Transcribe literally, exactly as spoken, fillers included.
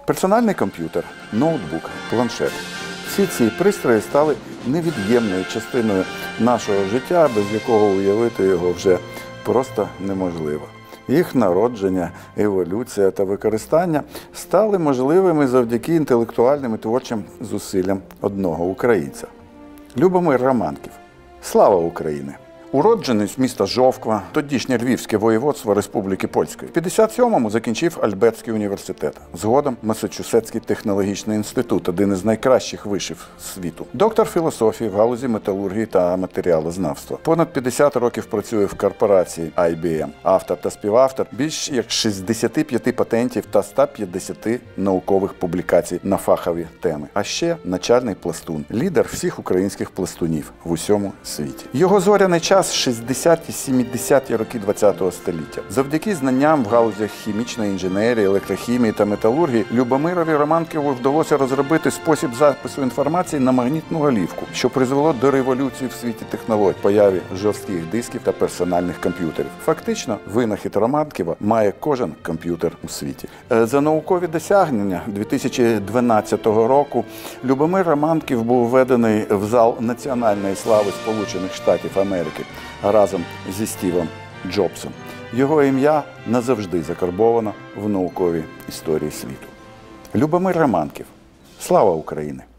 Персональний комп'ютер, ноутбук, планшет. Всі ці пристрої стали невід'ємною частиною нашого життя, без якого уявити його вже просто неможливо. Їх народження, еволюція та використання стали можливими завдяки інтелектуальним і творчим зусиллям одного українця – Любомир Романків. Слава Україні! Уродженець міста Жовква, тодішнє Львівське воєводство Республіки Польської. В п'ятдесят сьомому закінчив Альбертський університет. Згодом Масачусетський технологічний інститут, один із найкращих вишів світу. Доктор філософії в галузі металургії та матеріалознавства. Понад п'ятдесят років працює в корпорації ай бі ем. Автор та співавтор більш як шістдесят п'ять патентів та сто п'ятдесят наукових публікацій на фахові теми. А ще начальний пластун, лідер всіх українських пластунів в усьому світі. Його зоряний час шістдесяті-сімдесяті роки ХХ століття. Завдяки знанням в галузях хімічної інженерії, електрохімії та металургії Любомирові Романківу вдалося розробити спосіб запису інформації на магнітну голівку, що призвело до революції в світі технологій, появі жорстких дисків та персональних комп'ютерів. Фактично, винахід Романківа має кожен комп'ютер у світі. За наукові досягнення дві тисячі дванадцятого року Любомир Романків був введений в зал національної слави Сполучених Штатів Америки разом зі Стівом Джобсом. Його ім'я назавжди закарбовано в науковій історії світу. Любомир Романків. Слава Україні!